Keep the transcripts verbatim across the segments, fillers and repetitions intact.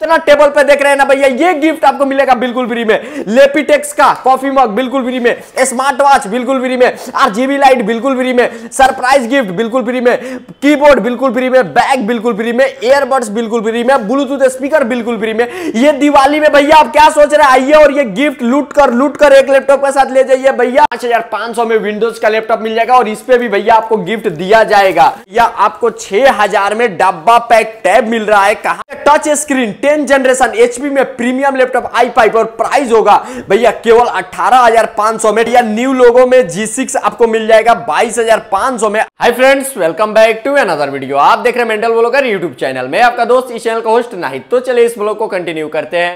इतना टेबल पे देख रहे हैं ना भैया, ये गिफ्ट आपको मिलेगा बिल्कुल फ्री में। लेपीटेक्स का कॉफी मग बिल्कुल फ्री में, स्मार्ट वॉच बिल्कुल फ्री में, आरजीबी लाइट बिल्कुल फ्री में, सरप्राइज गिफ्ट बिल्कुल फ्री में, कीबोर्ड बिल्कुल फ्री में, बैग बिल्कुल फ्री में, ईयरबड्स बिल्कुल फ्री में, ब्लूटूथ स्पीकर बिल्कुल फ्री में। ये दिवाली में भैया आप क्या सोच रहे हैं, आइए और ये गिफ्ट लूट कर लूट कर एक लैपटॉप के साथ ले जाइए भैया। पांच हजार पांच सौ में विंडोज का लैपटॉप मिल जाएगा और इस पे भी भैया आपको गिफ्ट दिया जाएगा। या आपको छह हजार में डब्बा पैक टैब मिल रहा है। कहां? Touch screen ten generation HP में प्रीमियम लैपटॉप आई फाइव और प्राइस होगा भैया केवल अठारह हजार पांच सौ में। या न्यू लोगो में जी सिक्स आपको मिल जाएगा बाईस हजार पांच सौ में। Hi friends, welcome back to another video. आप देख रहे हैं मेंटल व्लॉगर यूट्यूब चैनल में, आपका दोस्त इस चैनल का होस्ट नाहिद। तो चलिए इस व्लॉग को कंटिन्यू करते हैं।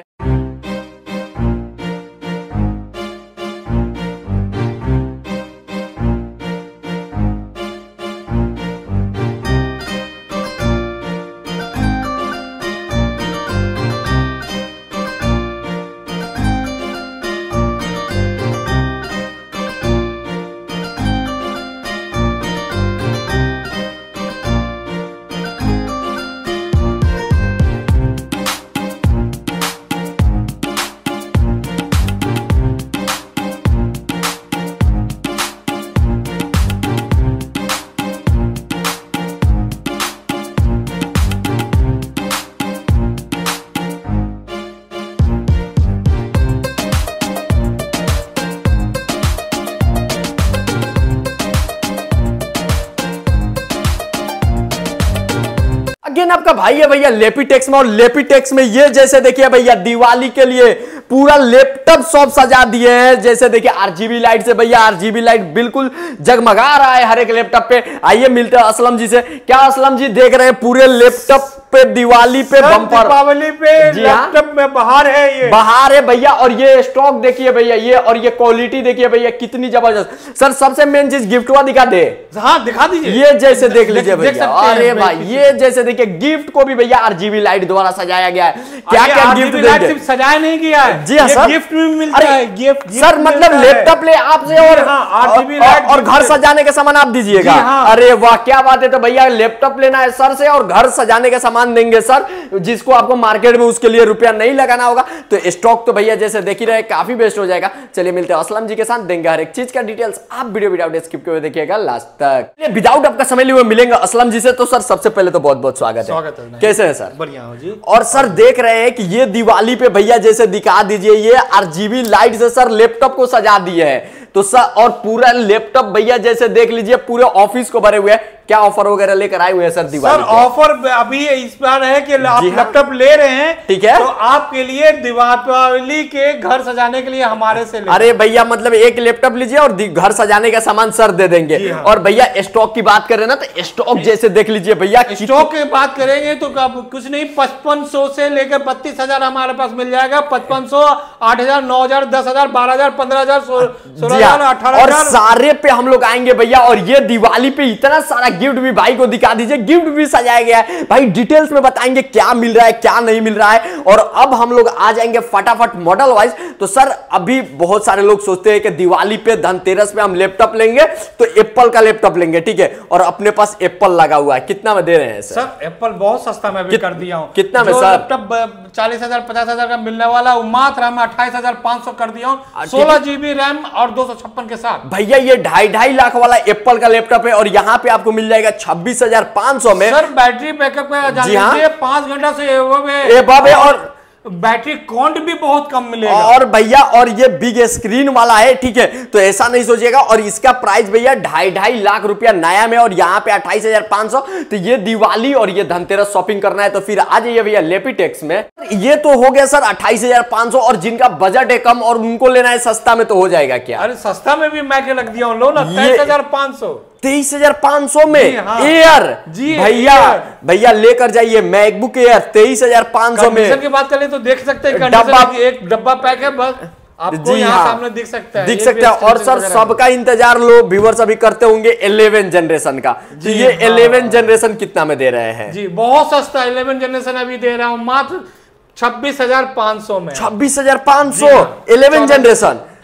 अगेन आपका भाई है भैया लेपीटेक्स में, और लेपीटेक्स में ये जैसे देखिए भैया दिवाली के लिए पूरा लैपटॉप शॉप सजा दिए हैं। जैसे देखिए आरजीबी लाइट से भैया, आरजीबी लाइट बिल्कुल जगमगा रहा है हर एक लैपटॉप पे। आइए मिलते हैं असलम जी से। क्या असलम जी देख रहे हैं पूरे लैपटॉप पे दिवाली पे बम्पर, दीपावली पे लैपटॉप में बाहर है, ये बाहर है भैया। और ये स्टॉक देखिए भैया, ये और ये क्वालिटी देखिए भैया कितनी जबरदस्त। सर सबसे मेन चीज गिफ्ट हुआ दिखा दे। हाँ दिखा दीजिए। ये जैसे देख लीजिए देख भैया, अरे भाई ये जैसे देखिए गिफ्ट को भी भैया आरजीबी लाइट द्वारा सजाया गया है। क्या क्या गिफ्ट देंगे? सिर्फ सजाया नहीं किया है जी हाँ सर, गिफ्ट भी मिलता है। गिफ्ट सर मतलब लैपटॉप ले आपसे और आरजीबी लाइट और घर सजाने के सामान आप दीजिएगा। अरे वाह क्या बात है। तो भैया लैपटॉप लेना है सर से और घर सजाने के सामान देंगे सर, जिसको आपको मार्केट में उसके लिए रुपया नहीं लगाना होगा। तो स्टॉक तो भैया जैसे देख ही रहे काफी बेस्ट हो जाएगा। चलिए मिलते हैं असलम जी के साथ, देंगे हर एक चीज का डिटेल्स। आप वीडियो विदाउट स्किप किए देखिएगा लास्ट तक। विदाउट आपका समय लिए मिलेंगे असलम जी से। तो सर सबसे पहले तो बहुत बहुत स्वागत है। स्वागत है। कैसे है सर? बढ़िया हो जी। और सर देख रहे हैं कि ये दिवाली पे भैया जैसे दिखा दीजिए, ये आरजीबी लाइट से सर लैपटॉप को सजा दिए है। तो सर और पूरा लैपटॉप भैया जैसे देख लीजिए पूरे ऑफिस को भरे हुए हैं। क्या ऑफर वगैरह लेकर आए हुए हैं सर दिवाली? सर ऑफर अभी इस बार है कि आप लैपटॉप ले रहे हैं, ठीक है, तो आपके लिए दिवाली के घर सजाने के लिए हमारे से ले। अरे भैया मतलब एक लैपटॉप लीजिए और घर सजाने का सामान सर दे देंगे। हाँ। और भैया स्टॉक की बात करें ना, तो स्टॉक जैसे देख लीजिए भैया, स्टॉक की बात करेंगे तो कुछ नहीं, पचपन सौ से लेकर बत्तीस हजार हमारे पास मिल जाएगा। पचपन सौ, आठ हजार, नौ हजार, दस हजार, बारह हजार, पंद्रह हजार, सोलह हजार, अठारह हजार, और सारे पे हम लोग आएंगे भैया। और ये दिवाली पे इतना सारा गिफ्ट भी भाई को दिखा दीजिए, गिफ्ट भी सजाया गया है भाई। डिटेल्स में बताएंगे क्या मिल रहा है क्या नहीं मिल रहा है। और अब हम लोग आ जाएंगे फटाफट मॉडल वाइज। तो सर अभी बहुत सारे लोग सोचते हैं कि दिवाली पे धनतेरस पे हम लैपटॉप लेंगे तो एप्पल का लैपटॉप लेंगे, ठीक है, और अपने पास एप्पल लगा हुआ है। कितना में दे रहे हैं सर? सर एप्पल बहुत सस्ता में भी कर दिया हूं। कितना में सर? लैपटॉप चालीस हजार पचास हजार का मिलने वाला मात्र हम अट्ठाईस हजार पांच सौ कर दिया हूं, सोलह जीबी रैम और दो सौ छप्पन के साथ। भैया ये ढाई ढाई लाख वाला एप्पल का लैपटॉप है और यहाँ पे आपको मिल जाएगा छब्बीस हजार पांच सौ में। सर बैटरी बैकअप जी हाँ, पांच घंटा से एबव है और बैटरी काउंट भी बहुत कम मिलेगा। और भैया और ये बिग स्क्रीन वाला है, ठीक है, तो ऐसा नहीं सोचिएगा। और इसका प्राइस भैया ढाई ढाई लाख रुपया नया में, और यहाँ पे अट्ठाईस हजार पांच सौ। तो ये दिवाली और ये धनतेरस शॉपिंग करना है तो फिर आ जाइए भैया लेपीटेक्स में। ये तो हो गया सर अट्ठाईस हजार पांच सौ, और जिनका बजट है कम और उनको लेना है सस्ता में तो हो जाएगा क्या? अरे सस्ता में भी मैं लग दिया हूँ, लो ना तेईस हजार पांच सौ। तेईस हजार पांच सौ में एयर जी भैया भैया लेकर जाइए मैकबुक एयर तेईस हजार पांच सौ में। की बात करें तो देख सकते हैं डब्बा, एक डब्बा पैक है बस आपको यहाँ सामने दिख सकता है, दिख सकता है। और सर सबका इंतजार लोग व्यूअर्स अभी करते होंगे इलेवन जनरेशन का। तो ये इलेवन जनरेशन कितना में दे रहे हैं? जी बहुत सस्ता इलेवन जनरेशन अभी दे रहा हूँ मात्र छब्बीस हजार पांच सौ में। छब्बीस हजार पांच सौ इलेवन जनरेशन।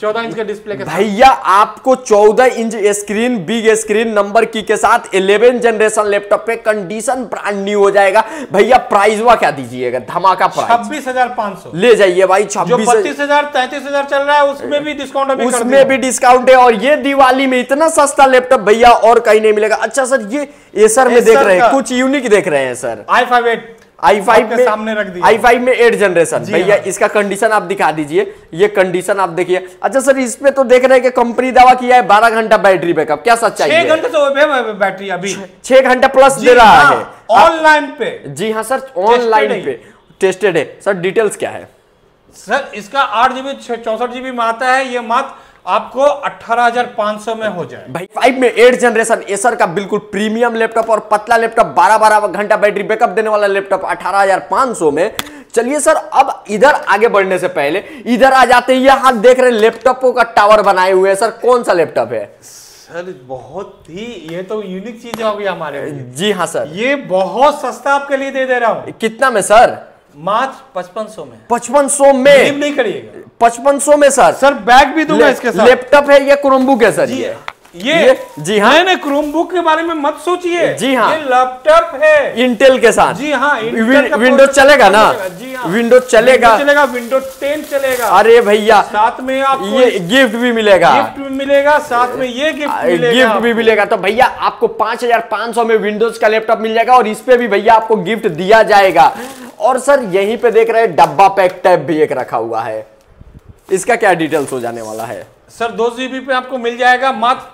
चौदह इंच के डिस्प्ले के साथ भैया आपको चौदह inch screen, big screen, number key के साथ ग्यारहवीं जनरेशन लैपटॉप पे कंडीशन ब्रांड न्यू हो जाएगा। भैया प्राइस वा क्या दीजिएगा? धमाका प्राइस छब्बीस हजार पाँच सौ ले जाइए भाई। छब्बीस बत्तीस हजार तैतीस हजार चल रहा है उसमें भी डिस्काउंट, उसमें भी डिस्काउंट है। और ये दिवाली में इतना सस्ता लैपटॉप भैया और कहीं नहीं मिलेगा। अच्छा सर ये एसर में देख रहे हैं, कुछ यूनिक देख रहे हैं sir. I five eight i five में सामने रख दिया, आई फाइव में एट जनरेशन भैया। हाँ। इसका कंडीशन आप दिखा दीजिए, ये कंडीशन आप देखिए। अच्छा सर इसमें तो देख रहे हैं कि कंपनी दावा किया है बारह घंटा बैटरी बैकअप, क्या सच्चाई है? छह घंटे तो बैटरी अभी छह घंटा प्लस दे रहा हाँ, है ऑनलाइन पे। जी हाँ सर, ऑनलाइन पे टेस्टेड है। सर डिटेल्स क्या है? सर इसका आठ जीबी चौसठ जीबी में आता है, ये मात्र आपको अठारह हजार पाँच सौ में हो जाए भाई। फाइव में एट जनरेशन एसर का बिल्कुल प्रीमियम लैपटॉप और पतला लैपटॉप, बारह बारह घंटा बैटरी बैकअप देने वाला लैपटॉप अठारह हजार पाँच सौ में। चलिए सर अब इधर आगे बढ़ने से पहले इधर आ जाते हैं। ये हाथ देख रहे हैं लैपटॉपों का टावर बनाए हुए हैं। सर कौन सा लैपटॉप है? सर बहुत ही, ये तो यूनिक चीज होगी हमारे लिए। जी हाँ सर, ये बहुत सस्ता आपके लिए दे दे रहा हूँ। कितना में सर? मात्र पचपन सौ में। पचपन सौ में बिलीव नहीं करिएगा, पचपन सौ में सर। सर बैग भी दूंगा इसके साथ। लैपटॉप है या क्रोमबुक है सर? जी, ये ये, ये जी हाँ, नहीं नहीं क्रोमबुक के बारे में मत सोचिए। जी हाँ, ये लैपटॉप है इंटेल के साथ। जी हाँ, विंडोज चलेगा ना? जी हाँ, विंडोज चलेगा, चलेगा, विंडोज टेन चलेगा। अरे भैया साथ में आपको ये गिफ्ट भी मिलेगा, गिफ्ट भी मिलेगा, साथ में ये गिफ्ट मिलेगा, गिफ्ट भी मिलेगा। तो भैया आपको पांच हजार पांच सौ में विंडोज का लैपटॉप मिल जाएगा और इस पे भी भैया आपको गिफ्ट दिया जाएगा। और सर यहीं पे देख रहे हैं डब्बा पैक टैब भी एक रखा हुआ है, इसका क्या डिटेल्स हो जाने वाला है? सर दो जीबी पे आपको मिल जाएगा मात्र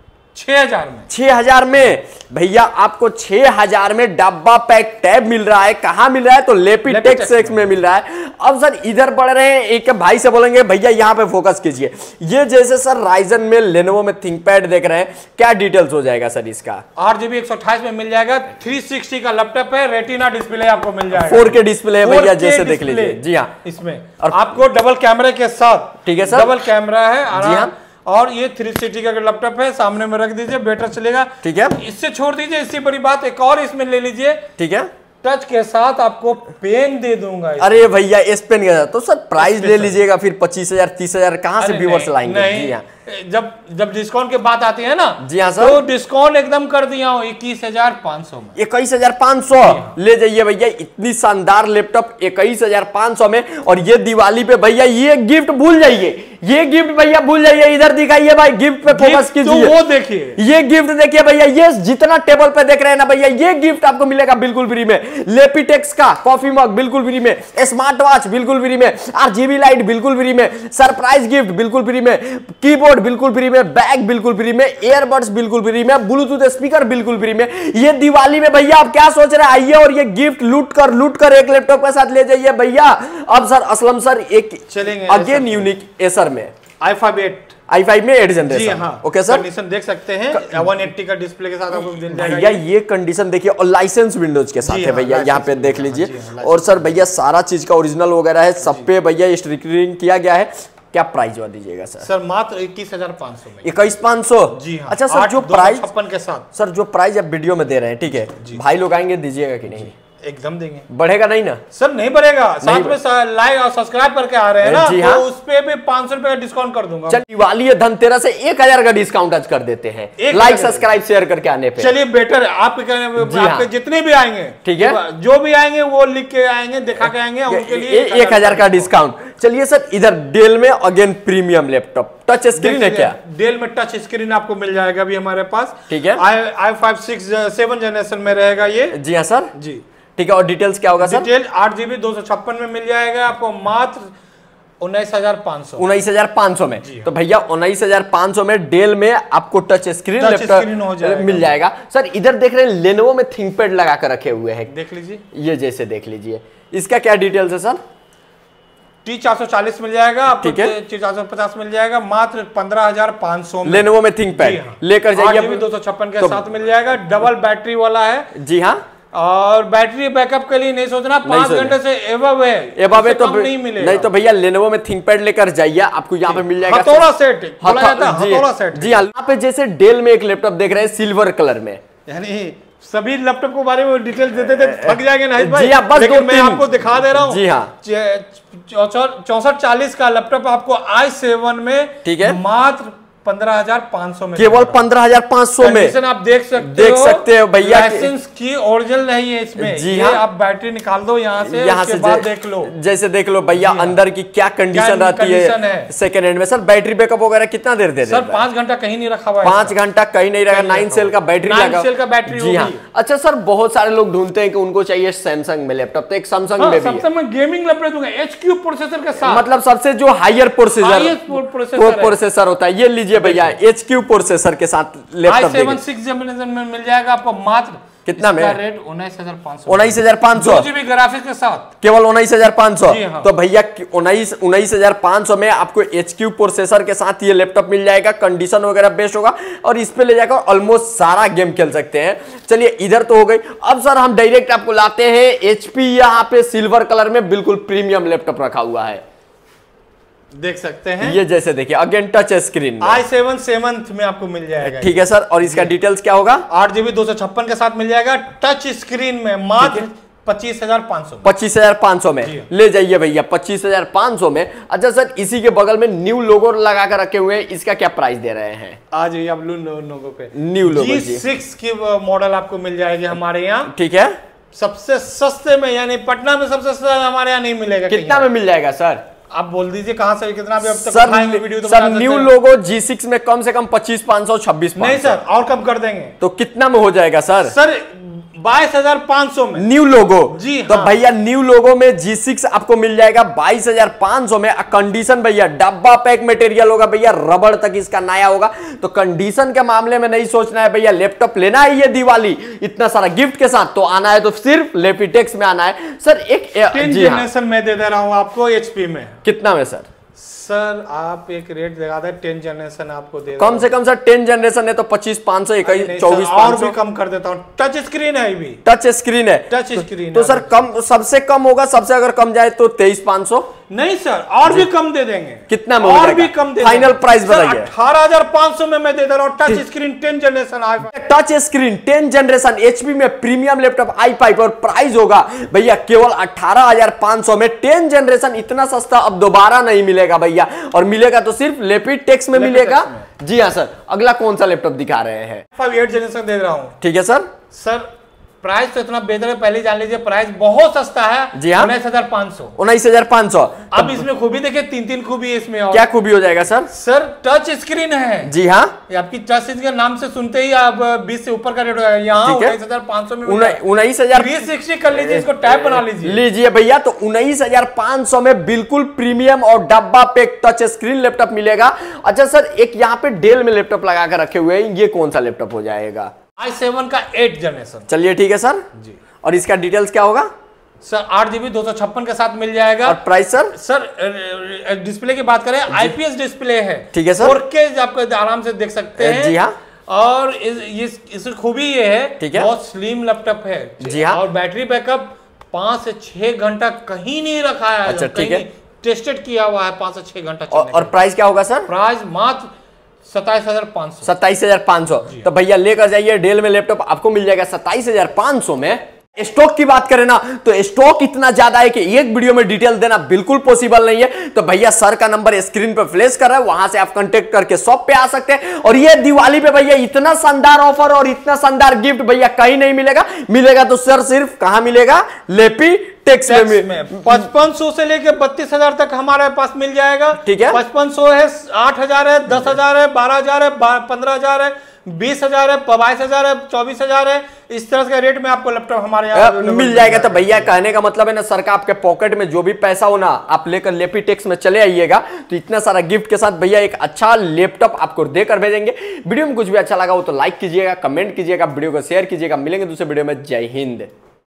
छह हजार में। छह हजार में भैया आपको छह हजार में डब्बा पैक टैब मिल रहा है। कहां मिल रहा है? तो लेपीटेक्स एक्स में मिल रहा है। अब सर इधर बढ़ रहे हैं, एक भाई से बोलेंगे भैया यहां पे फोकस कीजिए। ये जैसे सर राइजन में, लेनोवो में थिंकपैड देख रहे हैं, क्या डिटेल्स हो जाएगा सर इसका? आठ जीबी एक सौ अट्ठाईस में मिल जाएगा। थ्री सिक्सटी का लैपटॉप है, रेटिना डिस्प्ले आपको मिल जाएगा। फोर के डिस्प्ले है भैया, जैसे देख लीजिए। जी हाँ, इसमें और आपको डबल कैमरे के साथ, ठीक है सर, डबल कैमरा है। जी हाँ, और ये थ्री सिक्सटी का लैपटॉप है, सामने में रख दीजिए, बेटर चलेगा। ठीक है, इससे छोड़ दीजिए, इससे बड़ी बात एक और इसमें ले लीजिए। ठीक है, टच के साथ आपको पेन दे दूंगा। अरे भैया एस पेन के साथ तो सर प्राइस ले लीजिएगा फिर पच्चीस हजार तीस हजार कहां से व्यूअर्स लाएंगे? जी हाँ, जब जब डिस्काउंट की बात आती है ना, जी हाँ सर, तो डिस्काउंट एकदम कर दिया हूँ इक्कीस हजार पाँच सौ में। इक्कीस हजार पाँच सौ ले जाइए भैया। इतनी शानदार लैपटॉप इक्कीस हजार पाँच सौ में। और ये दिवाली पे भैया ये गिफ्ट भूल जाइए, ये गिफ्ट भैया भूल जाइए। इधर दिखाइए भाई, गिफ्ट पे फोकस कीजिए। तो वो देखिए, ये गिफ्ट देखिए भैया, ये जितना टेबल पे देख रहे हैं ना भैया, ये गिफ्ट आपको मिलेगा बिल्कुल फ्री में। लेपीटेक्स का कॉफी मग बिल्कुल फ्री में, स्मार्ट वॉच बिल्कुल फ्री में, आरजीबी लाइट बिल्कुल फ्री में, सरप्राइज गिफ्ट बिल्कुल फ्री में, कीबोर्ड बिल्कुल फ्री में, बैग बिल्कुल फ्री में, ईयरबड्स बिल्कुल फ्री में, ब्लूटूथ स्पीकर बिल्कुल फ्री में। ये दिवाली में भैया आप क्या सोच रहे हैं? आइए और ये गिफ्ट लूट कर लूट कर एक लैपटॉप के साथ ले जाइए भैया। अब सर असलम सर एक चलेंगे अगेन यूनिक एसर में i five eight i five में एट जनरेशन। जी हाँ, ओके सर, कंडीशन देख सकते हैं। एक सौ अस्सी का डिस्प्ले के साथ आपको मिल जाएगा भैया। ये कंडीशन देखिए और लाइसेंस विंडोज के साथ है भैया, यहाँ पे देख लीजिए। और सर भैया सारा चीज का ओरिजिनल वगैरह है, सब पे भैया स्टिकरिंग किया गया है। क्या प्राइस हुआ दीजिएगा सर? सर मात्र इक्कीस हजार पाँच सौ में। इक्कीस पाँच सौ जी हाँ। अच्छा सर जो प्राइस छप्पन के साथ, सर जो प्राइस आप वीडियो में दे रहे हैं, ठीक है, भाई लोग आएंगे दीजिएगा कि नहीं? एकदम देंगे। बढ़ेगा नहीं ना? सर नहीं बढ़ेगा, साथ में लाइक और सब्सक्राइब करके आ रहे हैं ना, जी हाँ, तो उस पे भी पाँच सौ रुपए का डिस्काउंट कर दूंगा। चल दिवाली है, धनतेरस से एक हजार का डिस्काउंट आज कर देते हैं, लाइक सब्सक्राइब शेयर करके आने पे। चलिए बेटर है, आपके आपके हाँ, जितने भी आएंगे, ठीक है, जो भी आएंगे वो लिख के आएंगे, दिखा के आएंगे, उनके लिए एक हजार का डिस्काउंट। चलिए सर इधर डेल में again premium laptop, touch screen है क्या? डेल में टच स्क्रीन आपको मिल जाएगा अभी हमारे पास, ठीक है। I i five six seven generation में रहेगा ये। जी हाँ सर, जी ठीक है। और डिटेल्स क्या होगा सर? डिटेल आठ जीबी दो सौ छप्पन में मिल जाएगा आपको मात्र उन्नीस हजार पाँच सौ उन्नीस हजार पाँच सौ में। तो भैया उन्नीस हजार पाँच सौ में डेल में आपको टच स्क्रीन लैपटॉप मिल जाएगा। सर इधर देख रहे हैं लेनोवो में थिंकपैड लगा कर रखे हुए हैं, देख लीजिए, ये जैसे देख लीजिए। इसका क्या डिटेल्स है सर? टी चार सौ चालीस मिल जाएगा आपको, टी चार सौ पचास मिल जाएगा मात्र पंद्रह हजार पाँच सौ में। लेनोवो में थिंकपैड लेकर जाइए, दो सौ छप्पन के साथ मिल जाएगा, डबल बैटरी वाला है। जी हाँ, और बैटरी बैकअप के लिए नहीं सोचना, पांच घंटे से एबव है, एबव है तो नहीं मिलेगा। नहीं तो भैया लेनोवो में थिंकपैड लेकर जाइए, आपको यहाँ पे मिल जाएगा हथौड़ा सेट, बोला जाता है हथौड़ा सेट। जी हाँ, यहाँ पे जैसे डेल में एक लैपटॉप देख रहे हैं सिल्वर कलर में, यानी सभी लैपटॉप के बारे में डिटेल देते थे थक जाएंगे ना भाई। जी हाँ, बस लेकिन दो मैं तीन। आपको दिखा दे रहा हूँ। जी हाँ, चौसठ चालीस का लैपटॉप आपको आई सेवन में ठीक है, मात्र पंद्रह हजार पाँच सौ में, केवल पंद्रह हजार पाँच सौ में आप देख सकते देख हो। सकते हो भैया, लाइसेंस की ओरिजिनल नहीं है इसमें। जी ये हाँ, आप बैटरी निकाल दो यहाँ से, यहाँ उसके से बाद देख लो, जैसे देख लो भैया अंदर की क्या कंडीशन रहती है सेकंड हैंड में। सर बैटरी बैकअप वगैरह कितना देर दे सर? पांच घंटा कहीं नहीं रखा हुआ है, पांच घंटा कहीं नहीं रखा, नाइन सेल का बैटरी लगा, सेल का बैटरी। जी हाँ। अच्छा सर, बहुत सारे लोग ढूंढते हैं कि उनको चाहिए सैमसंग में लैपटॉप, तो एक सैमसंग में भी सैमसंग में गेमिंग लैपटॉप दूंगा एच क्यू प्रोसेसर के साथ, मतलब सबसे जो हायर प्रोसेसर प्रोसेसर होता है। ये लीजिए भैया एच क्यू प्रोसेसर के साथ लैपटॉप सेवन सिक्स जनरेशन में मिल जाएगा आपको मात्र कितना में? रेट उन्नीस हजार पाँच सौ उन्नीस हजार पाँच सौ जीबी ग्राफिक्स के साथ केवल उन्नीस हजार पाँच सौ। हाँ। तो भैया उन्नीस उन्नीस हजार पाँच सौ में आपको एच क्यू प्रोसेसर के साथ ये लैपटॉप मिल जाएगा, कंडीशन वगैरह बेस्ट होगा और इस पे ले जाकर ऑलमोस्ट सारा गेम खेल सकते हैं। चलिए इधर तो हो गई। अब सर हम डायरेक्ट आपको लाते हैं एचपी, यहाँ पे सिल्वर कलर में बिल्कुल प्रीमियम लैपटॉप रखा हुआ है, देख सकते हैं। ये जैसे देखिए again touch screen i seven seventh में आपको मिल जाएगा, ठीक है सर। और इसका डिटेल्स क्या होगा? आठ जीबी दो सौ छप्पन के साथ मिल जाएगा, टच स्क्रीन में मात्र पच्चीस हजार पाँच सौ पच्चीस हजार पाँच सौ में ले जाइए भैया, पच्चीस हजार पाँच सौ में। अच्छा सर, इसी के बगल में न्यू लोगो लगा कर रखे हुए हैं, इसका क्या प्राइस दे रहे हैं? आज ये आप लोगों पे न्यू लोगो जी सिक्स की मॉडल आपको मिल जाएगी हमारे यहाँ, ठीक है, सबसे सस्ते में, यानी पटना में सबसे सस्ता हमारे यहाँ नहीं मिलेगा। कितना में मिल जाएगा सर? आप बोल दीजिए कहां से कितना भी अब तक सर, खाएंगे वीडियो तो sir new logo G six में कम से कम पच्चीस पाँच सौ छब्बीस नहीं सर, और कम कर देंगे। तो कितना में हो जाएगा सर? सर बाईस हजार पाँच सौ में न्यू लोगो। जी तो हाँ। भैया न्यू लोगो में जी सिक्स आपको मिल जाएगा बाईस हजार पाँच सौ में। कंडीशन भैया डब्बा पैक मटेरियल होगा भैया, रबड़ तक इसका नया होगा। तो कंडीशन के मामले में नहीं सोचना है भैया, लैपटॉप लेना है ये दिवाली इतना सारा गिफ्ट के साथ, तो आना है तो सिर्फ लेपीटेक्स में आना है सर। एक टेन जनरेशन में दे दे रहा हूं आपको एचपी में। कितना में सर? सर आप एक रेट लगा दे, टेन जनरेशन आपको दे कम से कम सर टेन जनरेशन है तो पच्चीस पाँच सौ इक्कीस चौबीस और भी कम कर देता हूँ। टच स्क्रीन है भी, टच स्क्रीन है, टच स्क्रीन तो, तो सर कम, सबसे कम होगा, सबसे अगर कम जाए तो तेईस पाँच सौ। नहीं सर, और भी कम दे देंगे। कितना में और भी कम दे देंगे। फाइनल प्राइस बताइए। अठारह हजार पाँच सौ में मैं दे दे रहा हूँ, touch screen ten generation, touch screen ten generation HP में प्रीमियम लैपटॉप आई फाइव और प्राइस होगा भैया केवल अठारह हजार पाँच सौ में। टेन जनरेशन इतना सस्ता अब दोबारा नहीं मिलेगा भैया, और मिलेगा तो सिर्फ लेपीटेक्स में मिलेगा। जी हाँ सर, अगला कौन सा लैपटॉप दिखा रहे हैं? फाइव एट जनरेशन दे रहा हूँ, ठीक है सर। सर प्राइस तो इतना बेहतर है, पहले जान लीजिए प्राइस बहुत सस्ता है। जी हाँ, उन्नीस हजार पाँच सौ उन्नीस हजार पाँच सौ। अब इसमें खूबी देखिए, तीन तीन खूबी है इसमें। और क्या खूबी हो जाएगा सर? सर टच स्क्रीन है। जी हाँ, आपकी टच स्क्रीन के नाम से सुनते ही आप बीस से ऊपर का रेट हो जाएगा। यहाँ उन्नीस हजार पाँच सौ में उन्नीस हजार थ्री सिक्सटी कर लीजिए, इसको टैब बना लीजिए। लीजिए भैया, तो उन्नीस हजार पाँच सौ में बिल्कुल प्रीमियम और डब्बा पैक टच स्क्रीन लैपटॉप मिलेगा। अच्छा सर, एक यहाँ पे डेल में लैपटॉप लगा कर रखे हुए हैं, ये कौन सा लैपटॉप हो जाएगा? आई सेवन का एट जनरेशन। चलिए ठीक है सर जी। और इसका डिटेल्स क्या होगा? सर आठ जीबी दो सौ छप्पन के साथ मिल जाएगा। और प्राइस सर? सर डिस्प्ले की बात करें, आईपीएस डिस्प्ले है, ठीक है सर। फोर के आपको आराम से देख सकते हैं। जी हाँ। और इस, इस, इस खूबी ये है, ठीक है, बहुत स्लिम लैपटॉप है। जी हाँ। और बैटरी बैकअप पांच से छह घंटा कहीं नहीं रखा है। अच्छा ठीक है, टेस्टेड किया हुआ है पांच से छह घंटा। और, और प्राइस क्या होगा सर? प्राइस मात्र सत्ताईस हजार पाँच सौ सत्ताईस हजार पाँच सौ। तो भैया लेकर जाइए, डेल में लैपटॉप आपको मिल जाएगा सत्ताईस हजार पाँच सौ में। स्टॉक की बात करें ना, तो स्टॉक इतना ज्यादा है कि एक वीडियो में डिटेल देना बिल्कुल पॉसिबल नहीं है। तो भैया सर का नंबर स्क्रीन पर फ्लैश कर रहा है, वहां से आप कांटेक्ट करके शॉप पे आ सकते हैं। और ये दिवाली पे भैया इतना शानदार ऑफर और इतना शानदार गिफ्ट भैया कहीं नहीं मिलेगा। मिलेगा तो सर सिर्फ कहां मिलेगा? लेपी टेक्स में। पचपन सौ से लेकर बत्तीस हजार तक हमारे पास मिल जाएगा। ठीक है, पचपन सौ है, आठ हजार है, दस हजार है, बारह हजार है, पंद्रह हजार है, बीस हजार है, बाईस हजार है, चौबीस हजार है। इस तरह के रेट में आपको लैपटॉप हमारे यहाँ मिल जाएगा। तो भैया कहने का मतलब है ना सर का, आपके पॉकेट में जो भी पैसा हो ना, आप लेकर लेपीटेक्स में चले आइएगा, तो इतना सारा गिफ्ट के साथ भैया एक अच्छा लैपटॉप आपको देकर भेजेंगे। वीडियो में कुछ भी अच्छा लगा हो तो लाइक कीजिएगा, कमेंट कीजिएगा, वीडियो को शेयर कीजिएगा। मिलेंगे दूसरे वीडियो में। जय हिंद।